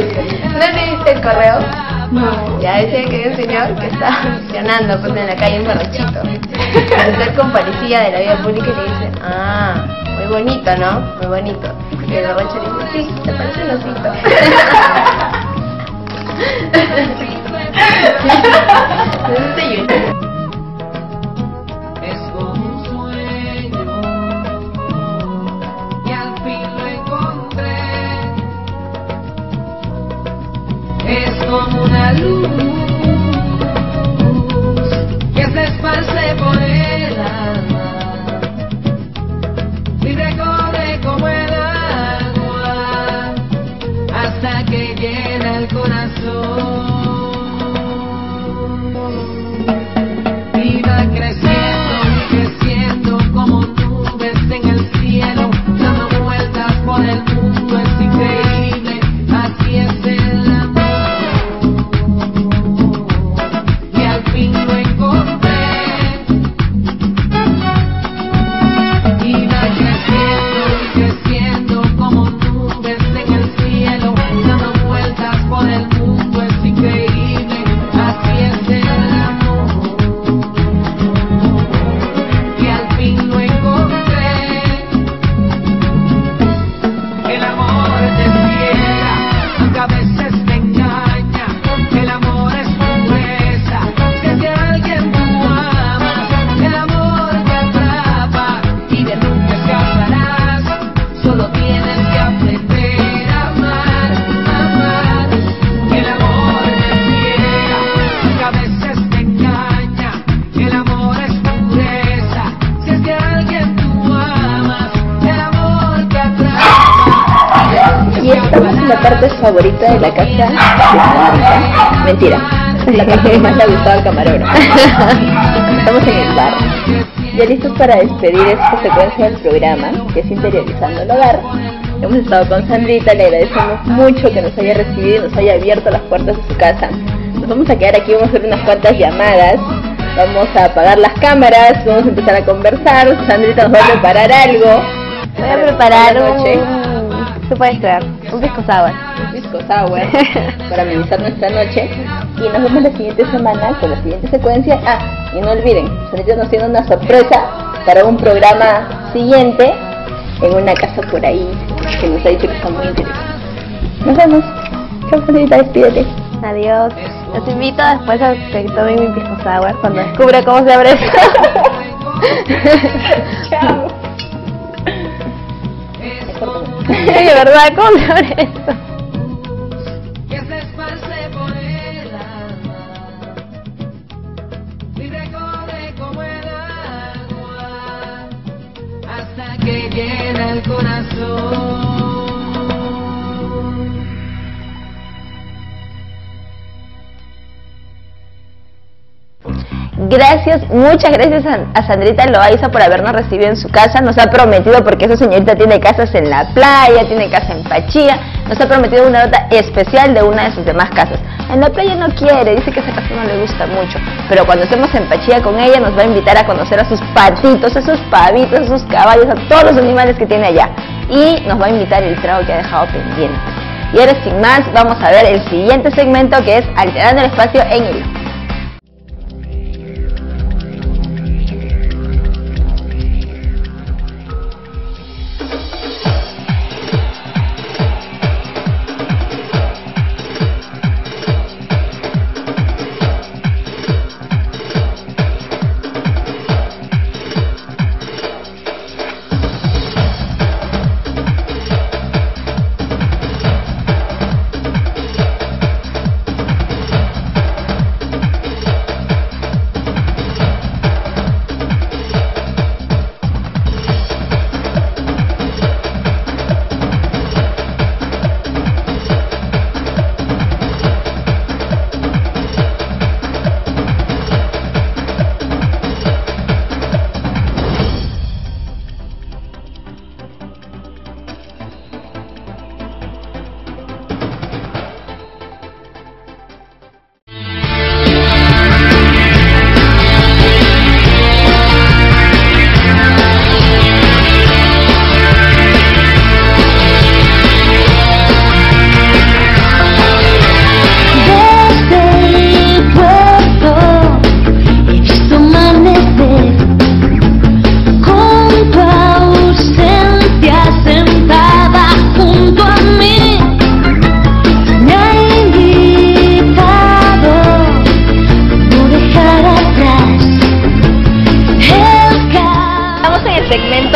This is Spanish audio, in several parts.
¿No leíste el correo? No. Ya decía que hay un señor que está funcionando pues, en la calle un borrachito. El ser con policía de la vida pública y le dice, muy bonito, ¿no? Muy bonito. Y el borracho le dice, sí, te parece un osito. Es como un sueño y al fin lo encontré. Es como una luz que se esparce por el alma y recorre como el agua hasta que llena el corazón. Y va creciendo y creciendo como nubes en el cielo, dando vueltas por el mundo, es increíble, así es el amor. Y al fin lo encontré. Y va creciendo y creciendo como nubes en el cielo, dando vueltas por el mundo, es increíble, así es el amor. Y al fin lo encontré. El amor te ciega, aunque a veces te engaña. El amor es pureza, si es que alguien tú amas. El amor te atrapa y de nunca escaparás. Solo tienes que aprender a amar, amar. El amor te ciega, aunque a veces te engaña. El amor es pureza, si es que alguien tú amas. El amor te atrapa. Y estamos en la parte favorita de la casa de Sandrita. Mentira, es la parte que más le ha gustado al camarógrafo. Estamos en el bar. Ya listos para despedir esta secuencia del programa, que es Interiorizando el Hogar. Hemos estado con Sandrita, le agradecemos mucho que nos haya recibido y nos haya abierto las puertas de su casa. Nos vamos a quedar aquí, vamos a hacer unas cuantas llamadas, vamos a apagar las cámaras, vamos a empezar a conversar. Sandrita nos va a preparar algo. Voy a preparar Esta noche. ¿Qué puedes creer? Un pisco sour. Un pisco sour para amenizar nuestra noche. Y nos vemos la siguiente semana con la siguiente secuencia. Y no olviden, Sandrita nos tiene una sorpresa para un programa siguiente en una casa por ahí que nos ha dicho que está muy interesante. Nos vemos. Chao, Sandrita, despídete. Adiós. Los invito después a que tomen mi pisco sour cuando descubra cómo se abre esto. Chao. De verdad, ¿cómo se abre esto? Que se esparce por el alma y recorre como el agua hasta que llena el corazón. Gracias, muchas gracias a Sandrita Loaiza por habernos recibido en su casa. Nos ha prometido, porque esa señorita tiene casas en la playa, tiene casa en Pachía, nos ha prometido una nota especial de una de sus demás casas. En la playa no quiere, dice que esa casa no le gusta mucho, pero cuando estemos en Pachía con ella nos va a invitar a conocer a sus patitos, a sus pavitos, a sus caballos, a todos los animales que tiene allá. Y nos va a invitar el trago que ha dejado pendiente. Y ahora sin más, vamos a ver el siguiente segmento, que es Alterando el Espacio en Hilo.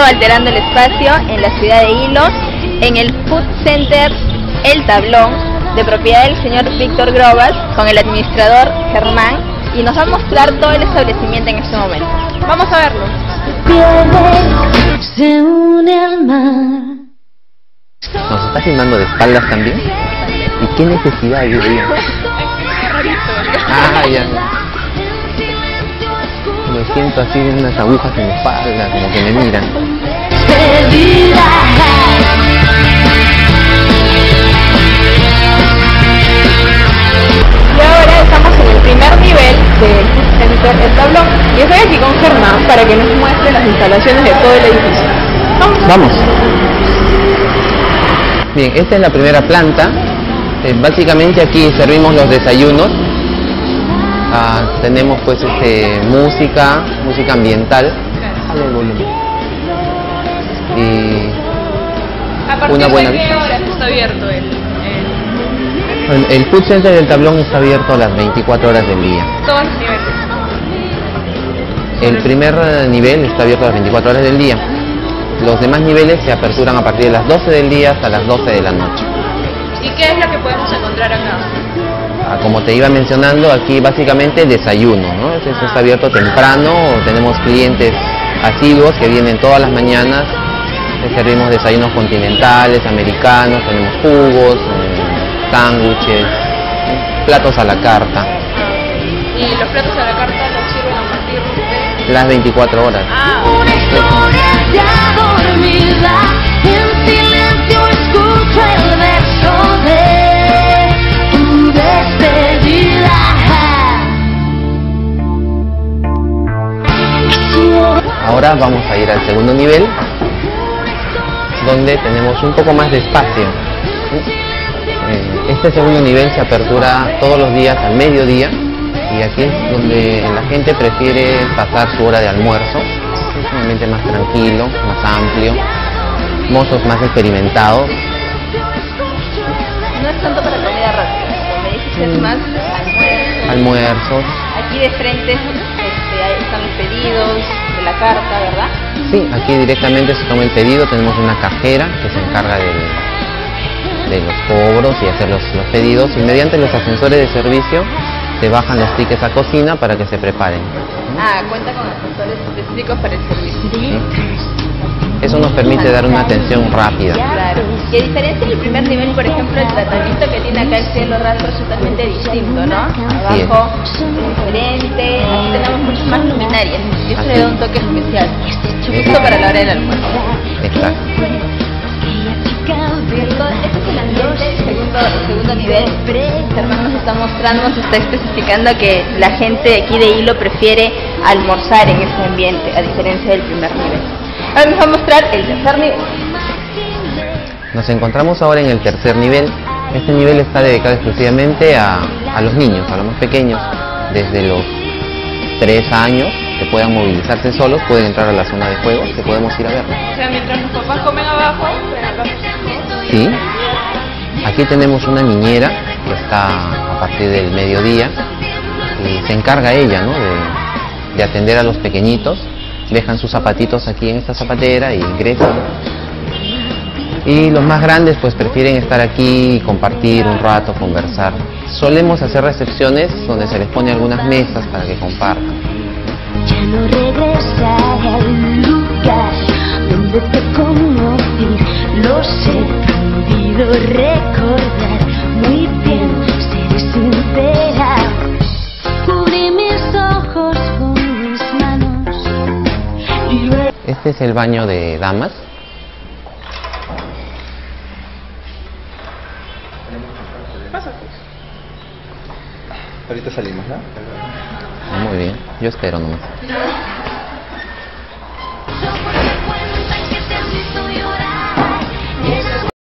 alterando el espacio en la ciudad de Hilo, en el Food Center El Tablón, de propiedad del señor Víctor Grobas, con el administrador Germán, y nos va a mostrar todo el establecimiento en este momento. Vamos a verlo. Se une al mar. ¿Nos está filmando de espaldas también? ¿Y qué necesidad hay de ir? Ah, ya. Me siento así de unas agujas en la espalda, como que me miran. Y ahora estamos en el primer nivel del Food Center El Tablón. Y estoy aquí con Germán para que nos muestre las instalaciones de todo el edificio. Vamos. Bien, esta es la primera planta. Básicamente aquí servimos los desayunos. Tenemos pues música ambiental. Dale el volumen. Y ¿A partir una buena de qué vista. hora está abierto El Food Center del Tablón está abierto a las 24 horas del día. todos los niveles? El primer nivel está abierto a las 24 horas del día. Los demás niveles se aperturan a partir de las 12 del día hasta las 12 de la noche. ¿Y qué es lo que podemos encontrar acá? Como te iba mencionando, aquí básicamente desayuno, ¿no? Eso está abierto temprano, tenemos clientes asiduos que vienen todas las mañanas, les servimos desayunos continentales, americanos, tenemos jugos, sándwiches, platos a la carta, ¿Y los platos a la carta los sirven a partir de...? las 24 horas. Una historia ya dormida, en silencio escucho el verso de tu despedida. Ahora vamos a ir al segundo nivel, donde tenemos un poco más de espacio. Este segundo nivel se apertura todos los días al mediodía, y aquí es donde la gente prefiere pasar su hora de almuerzo. Es un ambiente más tranquilo, más amplio, mozos más experimentados. No es tanto para comida rápida, como me dices, es más Almuerzos. Aquí de frente ahí están los pedidos de la carta, ¿verdad? Sí, aquí directamente se toma el pedido, tenemos una cajera que se encarga de los cobros y hacer los pedidos, y mediante los ascensores de servicio se bajan los tickets a cocina para que se preparen. Cuenta con asesores específicos para el servicio. ¿Sí? Eso nos permite dar una atención rápida. Claro. Y a diferencia del primer nivel, por ejemplo, el tratamiento que tiene acá el cielo raso es totalmente distinto, ¿no? Así es. Abajo es diferente, aquí tenemos muchas más luminarias y eso Así le da es. un toque especial, justo para la hora del almuerzo. Exacto. Este es el ambiente del segundo nivel. Germán nos está mostrando, nos está especificando que la gente de aquí de Hilo prefiere almorzar en ese ambiente, a diferencia del primer nivel. Ahora nos va a mostrar el tercer nivel. Nos encontramos ahora en el tercer nivel. Este nivel está dedicado exclusivamente a los niños, a los más pequeños, desde los 3 años, que puedan movilizarse solos, pueden entrar a la zona de juegos, que podemos ir a verlo. O sea, mientras los papás comen abajo, pero acá... Sí. Aquí tenemos una niñera que está a partir del mediodía y se encarga ella, ¿no?, de atender a los pequeñitos. Dejan sus zapatitos aquí en esta zapatera y ingresan. Y los más grandes pues prefieren estar aquí y compartir un rato, conversar. Solemos hacer recepciones donde se les pone algunas mesas para que compartan. Ya no regresaré al lugar donde te conocí. Lo sé, prohibido recordar muy bien, seré sincera. Cubrí mis ojos con mis manos y luego... Este es el baño de damas. Ahorita salimos, ¿no? Muy bien, yo espero nomás.